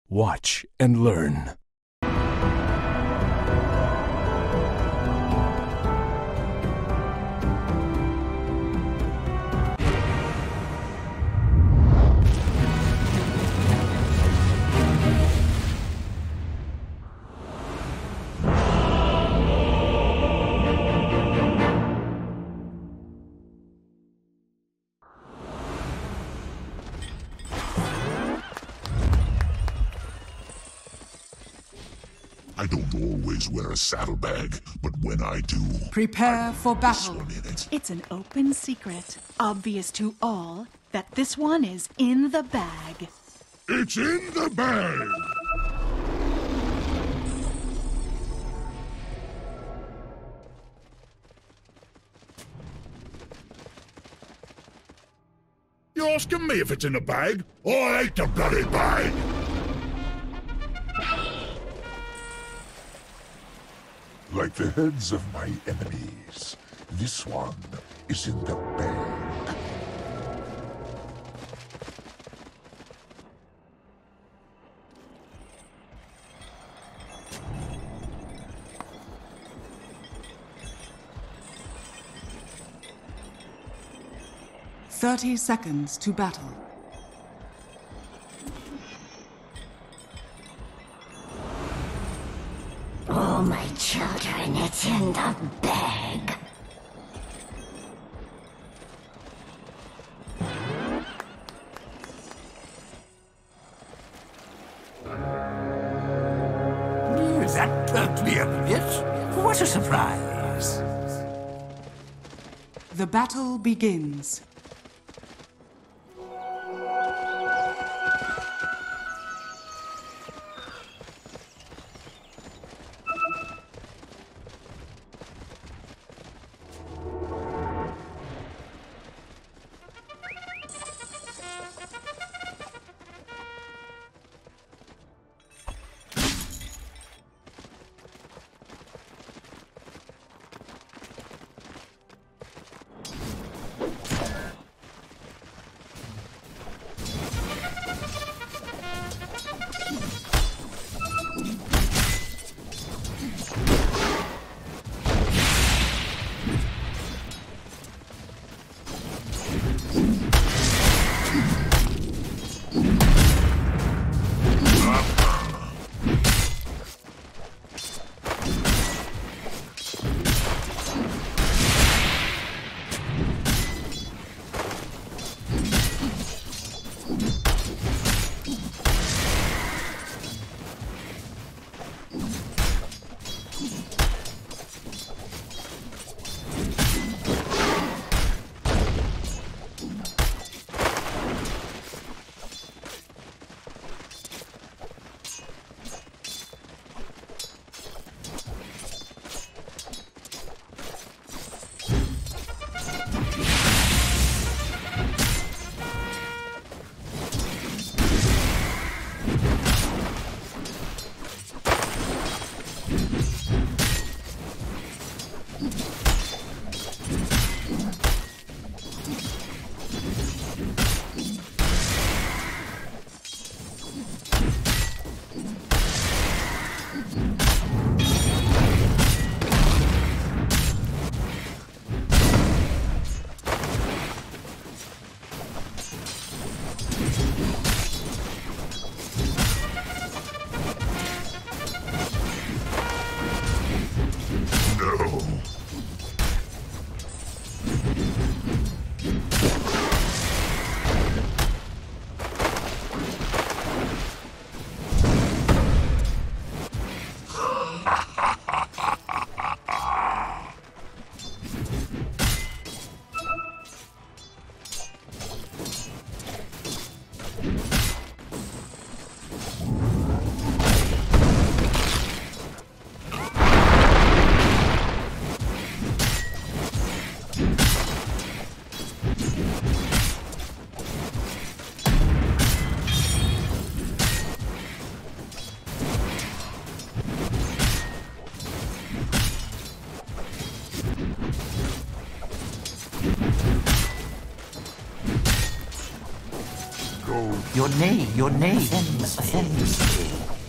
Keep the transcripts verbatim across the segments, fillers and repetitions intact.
Watch and learn. I don't always wear a saddlebag, but when I do... Prepare I for battle. this one in it. It's an open secret, obvious to all, that this one is in the bag. It's in the bag! You're asking me if it's in the bag? I hate the bloody bag! Like the heads of my enemies, this one is in the bag. Thirty seconds to battle. Oh, my children, it's in the bag. Is that totally obvious? What a surprise! The battle begins. go. Your name, your name offends, offends me.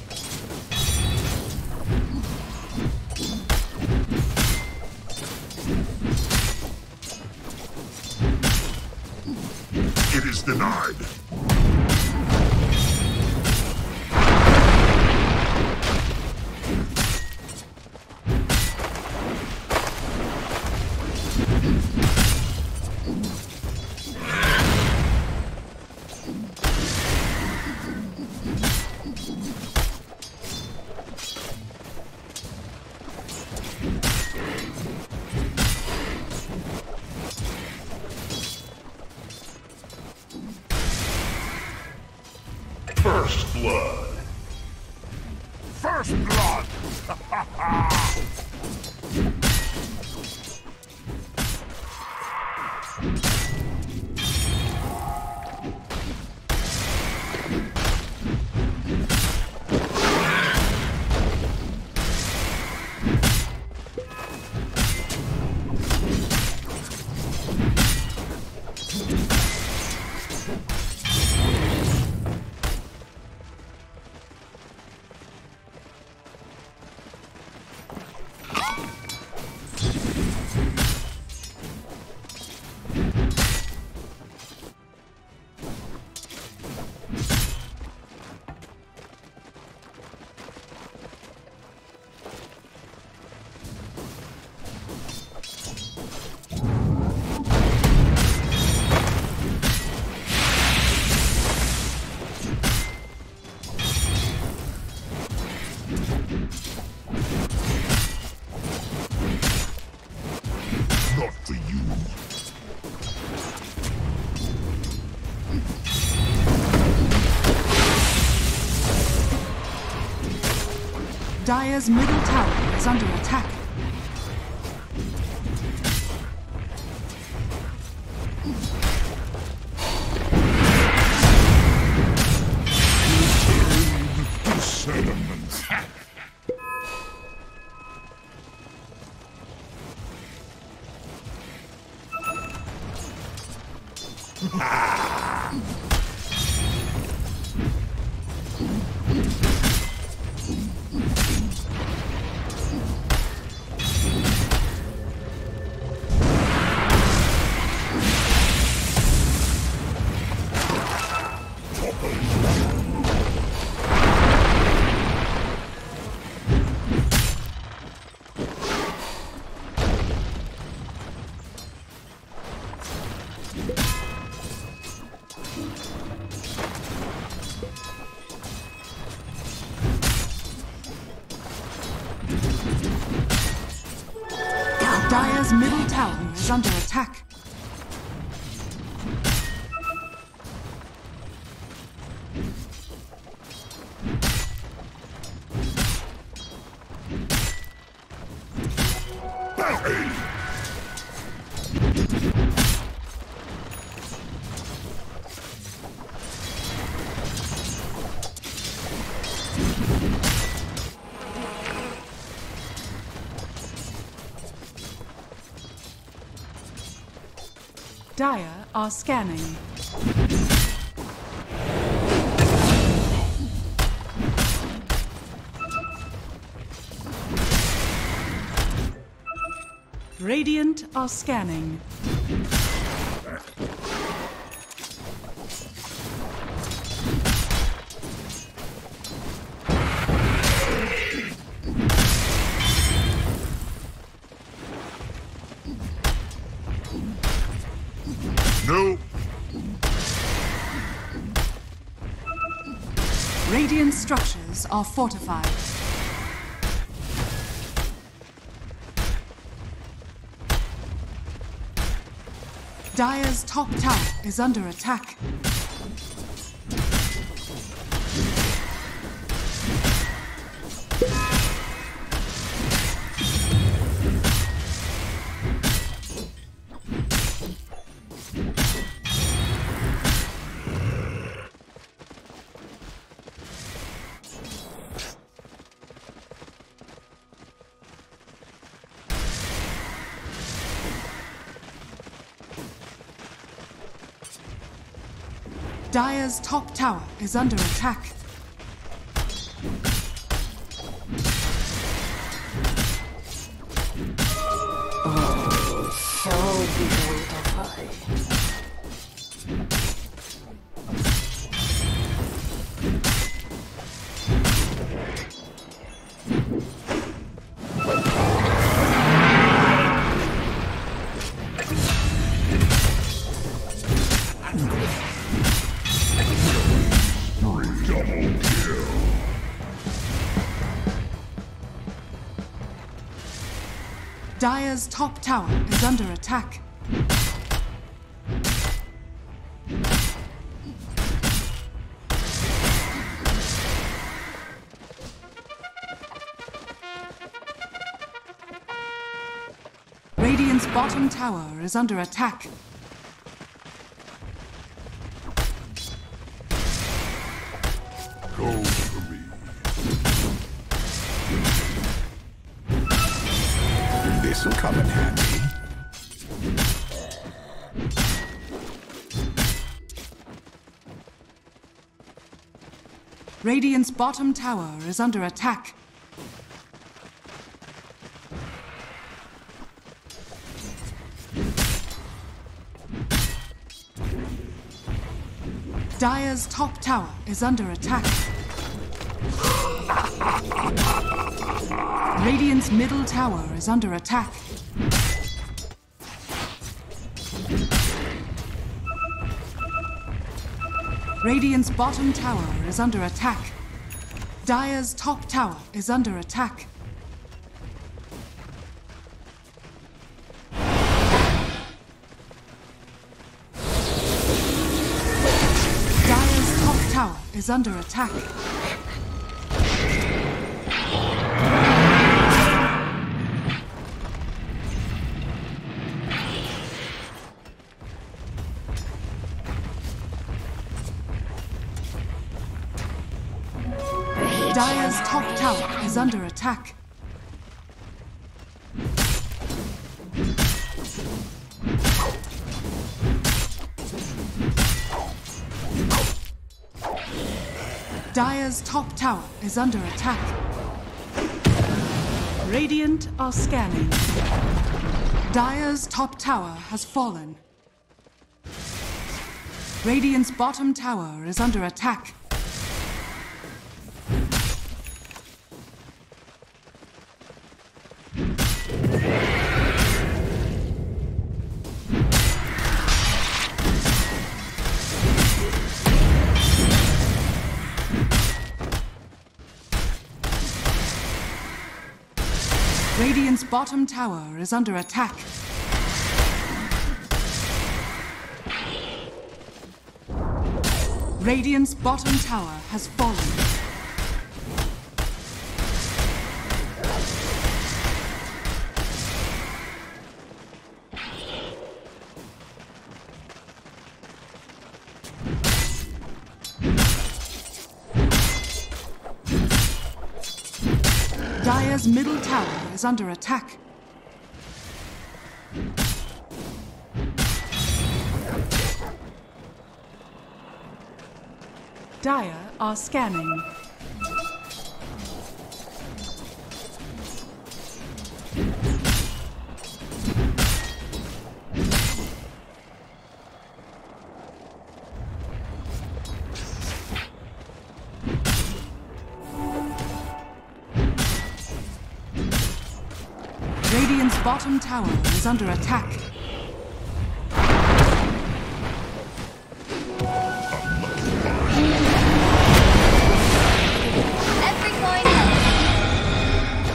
It is denied. First blood. First blood! Not for you. Dire's middle tower is under attack. Sediments. Dire's middle tower is under attack. Dire are scanning. Radiant are scanning. No. Radiant structures are fortified. Dire's top tower is under attack. Dire's top tower is under attack. Oh, so beautiful. Dire's top tower is under attack. Radiant's bottom tower is under attack. Go for me. This'll come in handy. Radiant's bottom tower is under attack. Dire's top tower is under attack. Radiant's middle tower is under attack. Radiant's bottom tower is under attack. Dire's top tower is under attack. Dire's top tower is under attack. Dire's top tower is under attack. Dire's top tower is under attack. Radiant are scanning. Dire's top tower has fallen. Radiant's bottom tower is under attack. Radiant's bottom tower is under attack. Radiant's bottom tower has fallen. Dire's middle tower is under attack. Dire are scanning. Radiant's bottom tower is under attack. Every coin helps.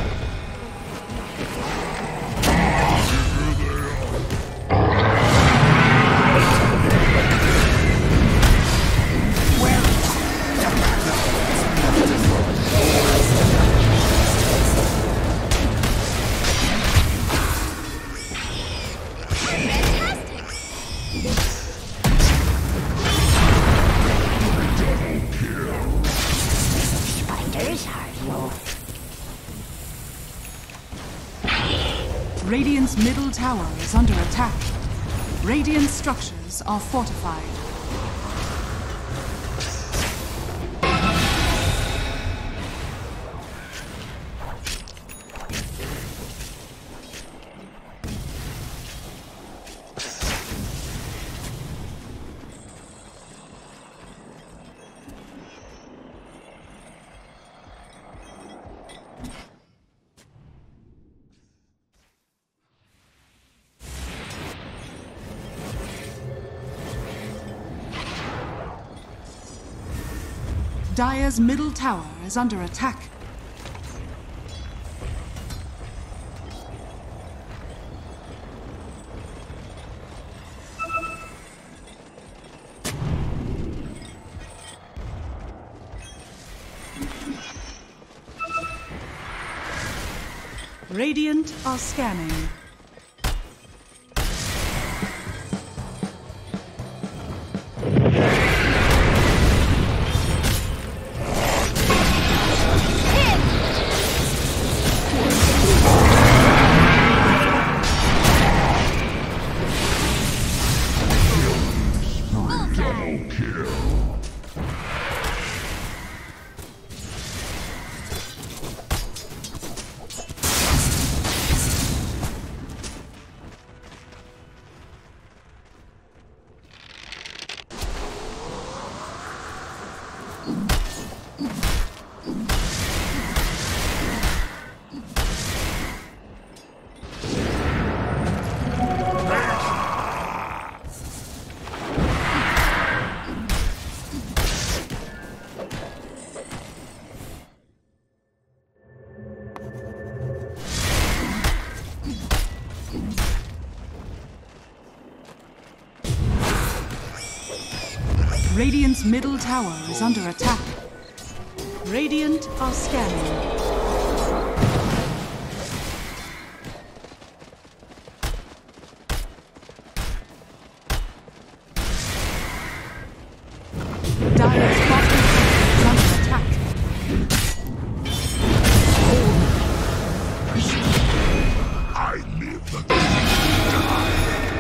Radiant's middle tower is under attack. Radiant structures are fortified. Dire's middle tower is under attack. Radiant are scanning. Radiant's middle tower is under attack. Radiant are scanning. Dire's bottom tower is under attack. I live again.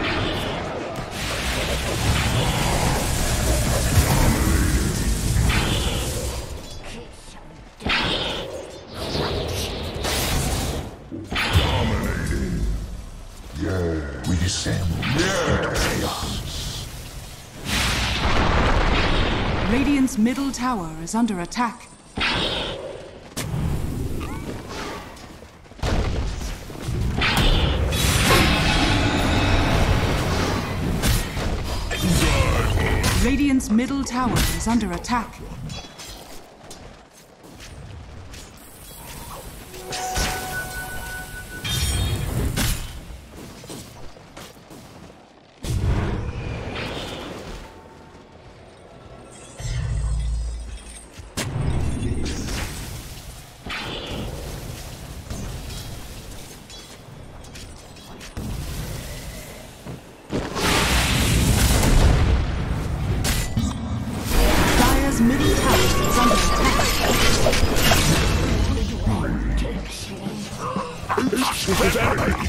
Dominating. Yeah, we descend into chaos. Radiant's middle tower is under attack. Radiant's middle tower is under attack. Middle tower is under attack.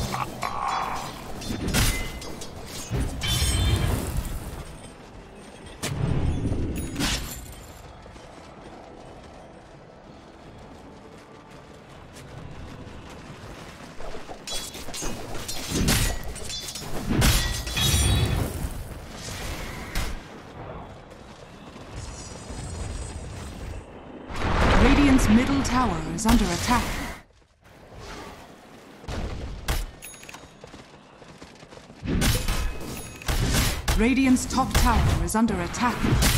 Radiant's middle tower is under attack. Radiant's top tower is under attack.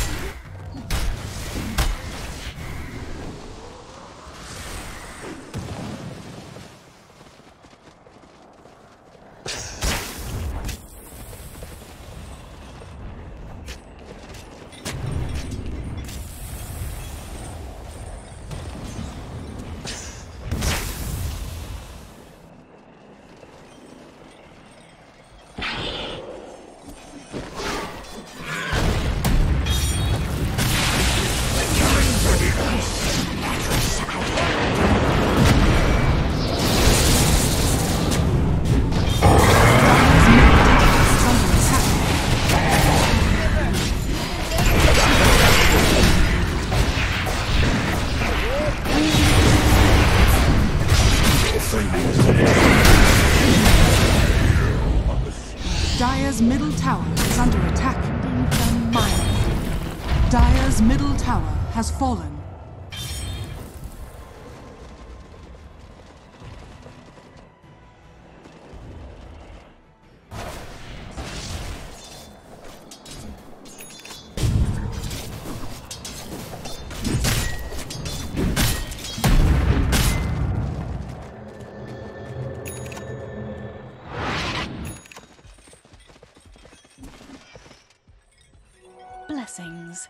Dire's middle tower is under attack. Dire's middle tower has fallen. blessings.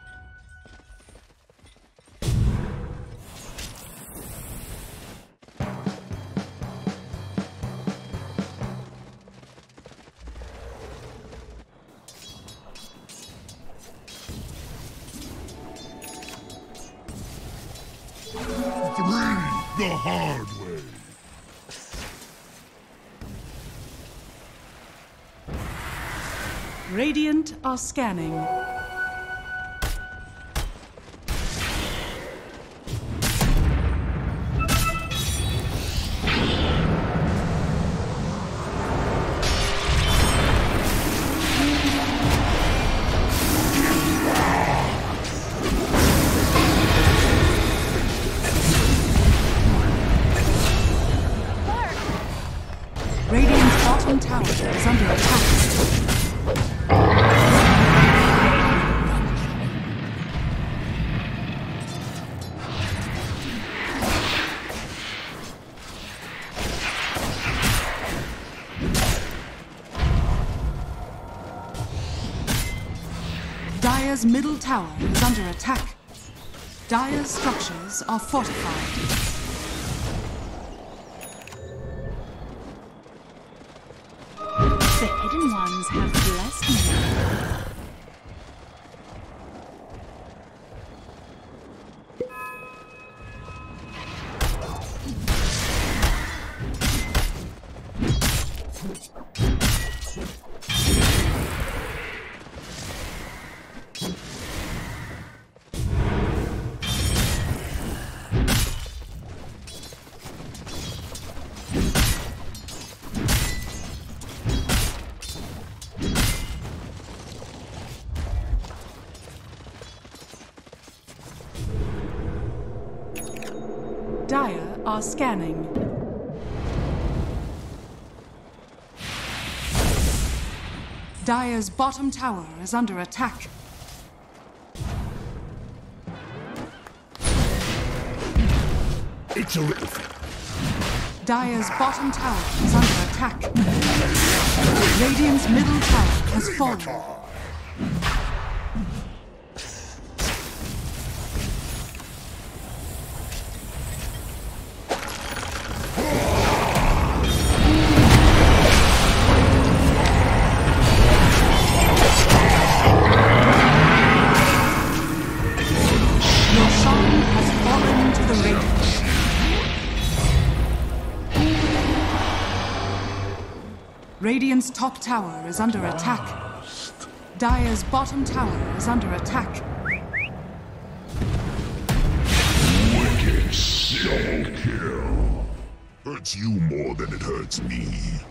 The hard way. Radiant are scanning. Radiant's bottom tower is under attack. Dire's middle tower is under attack. Dire's structures are fortified. The hidden ones have blessed me. Dire are scanning. Dire's bottom tower is under attack. It's a little thing. Dire's bottom tower is under attack. Radiant's middle tower has fallen. Your shaman has fallen to the radiant. Radiant's top tower is under attack. Dire's bottom tower is under attack. Wicked double kill. Hurts you more than it hurts me.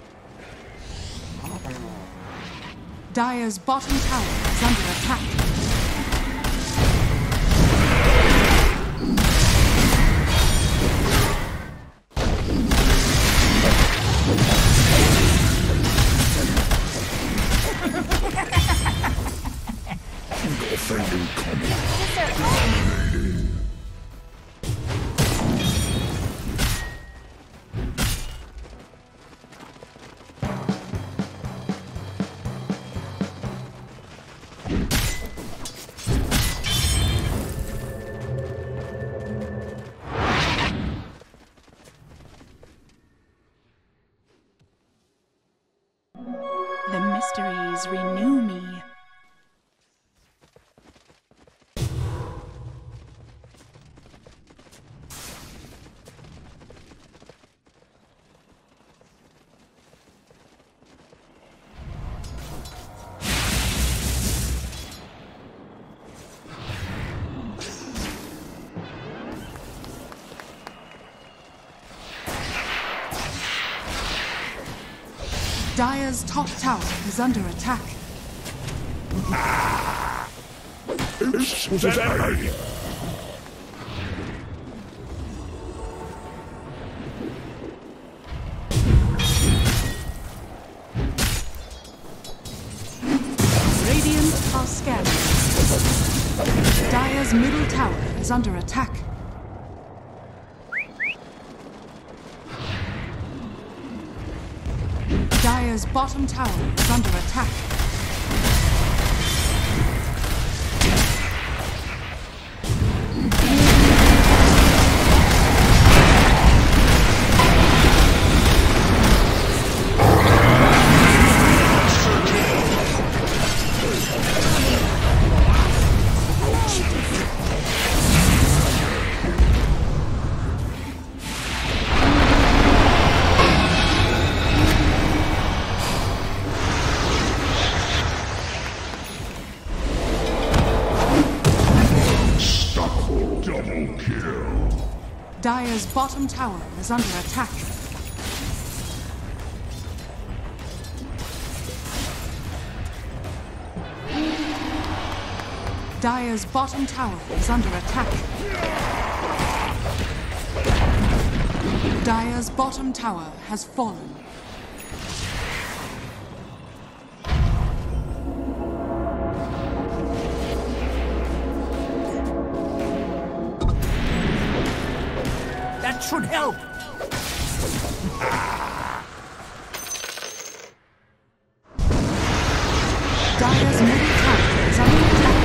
Dire's bottom tower is under attack. Offending comment. The mysteries renew me. Dire's top tower is under attack. It's that Radiant are scanning. Dire's middle tower is under attack. Dire's bottom tower is under attack. Double kill. Dire's bottom tower is under attack. Dire's bottom tower is under attack. Dire's bottom tower has fallen. That should help. Dire's middle tower is under attack.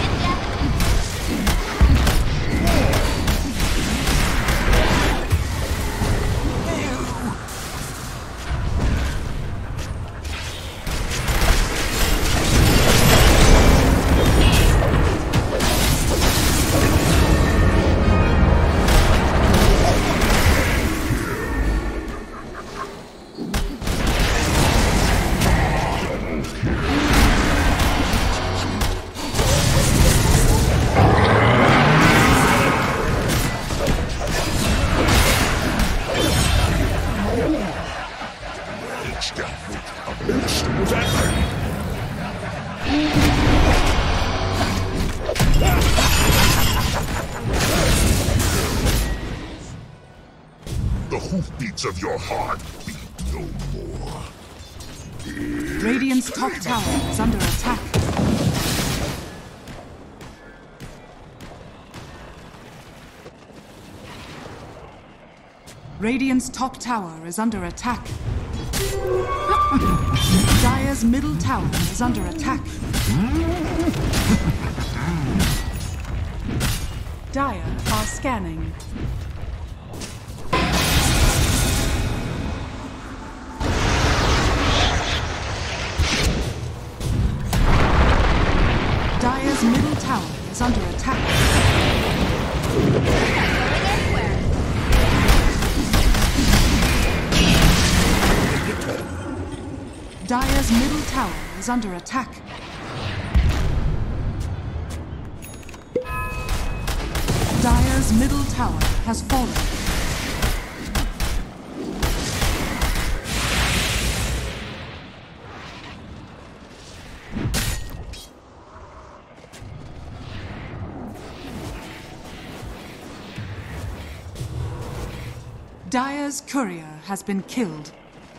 The hoofbeats of your heart beat no more. Radiant's top tower is under attack. Radiant's top tower is under attack. Dire's middle tower is under attack. Dire are scanning. Dire's middle tower is under attack. Dire's middle tower is under attack. Dire's middle tower has fallen. Dire's courier has been killed.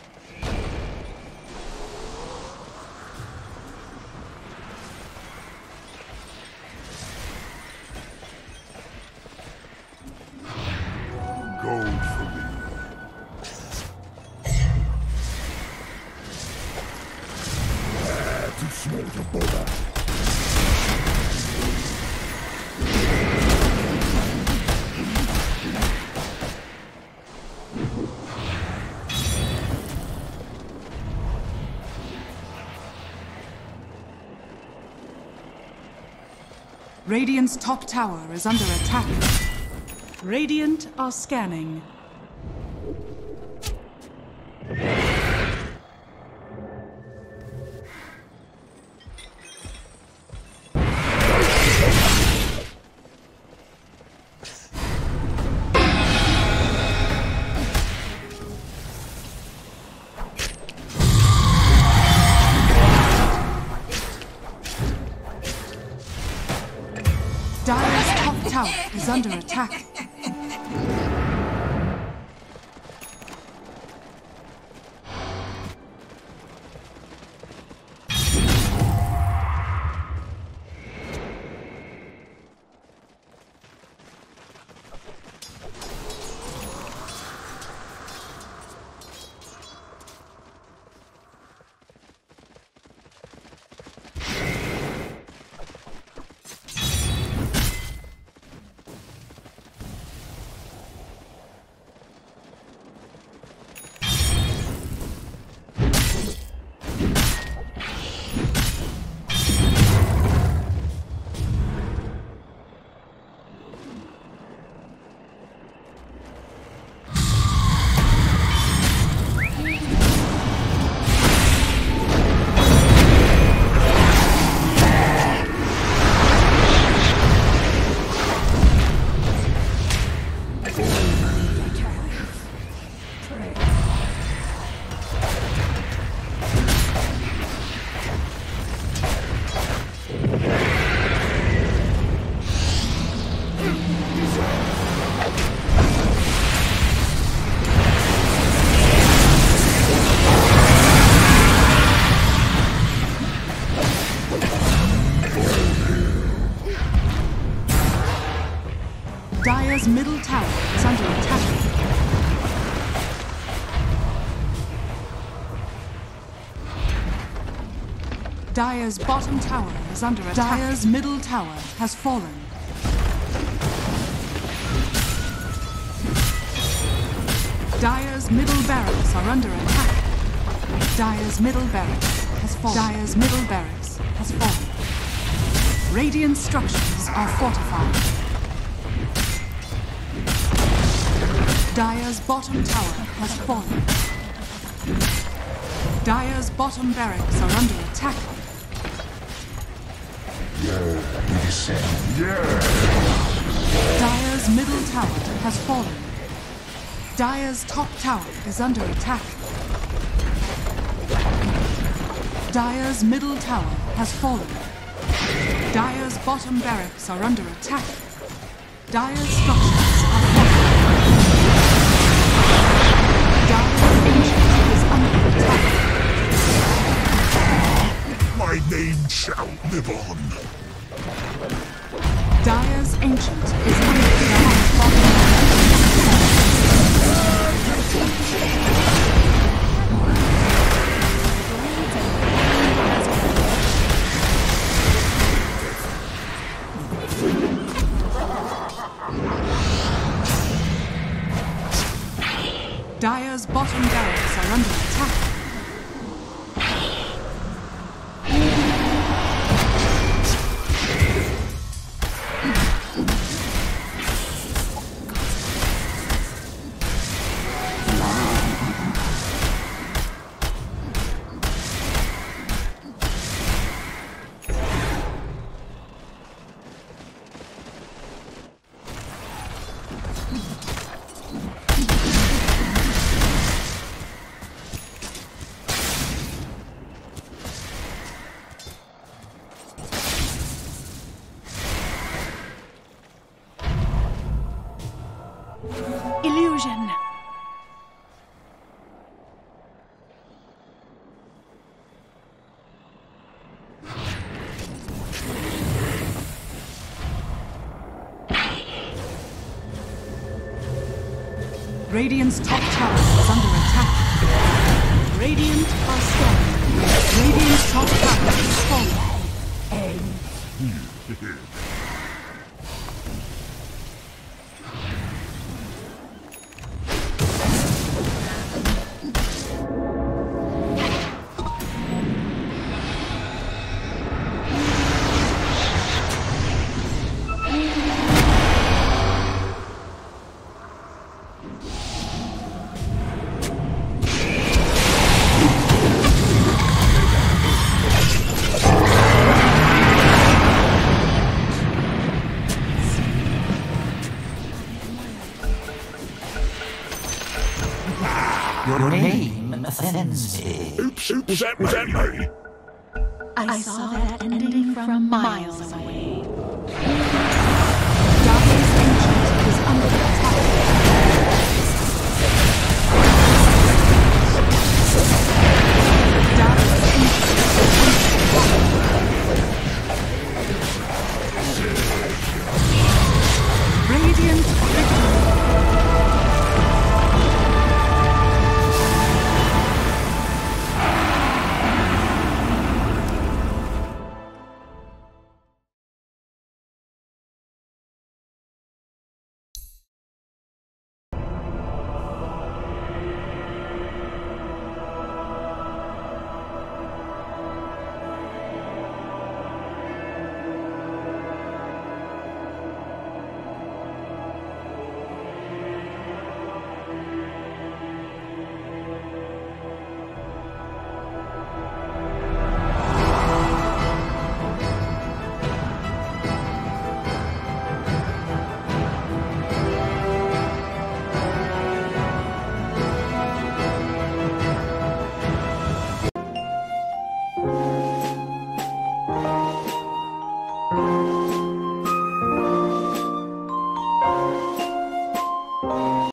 Gold for me. Ah, too small to bother. Radiant's top tower is under attack. Radiant are scanning. Dire's top tower is under attack. Dire's middle tower is under attack. Dire's bottom tower is under attack. Dire's middle tower has fallen. Dire's middle barracks are under attack. Dire's middle barracks has fallen. Dire's middle barracks has fallen. Radiant structures are fortified. Dire's bottom tower has fallen. Dire's bottom barracks are under attack. Yeah, descend. Yeah. Dire's middle tower has fallen. Dire's top tower is under attack. Dire's middle tower has fallen. Dire's bottom barracks are under attack. Dire's structures are fortified. Dire's ancient is under attack. My name shall live on. Dire's ancient is under attack. Dire's bottom barracks are under attack. Illusion. Radiant's top tower is under attack. Radiant are strong. Radiant's top tower is falling. Your name offends me. Oops, oops, that was that me. I saw that ending from miles away.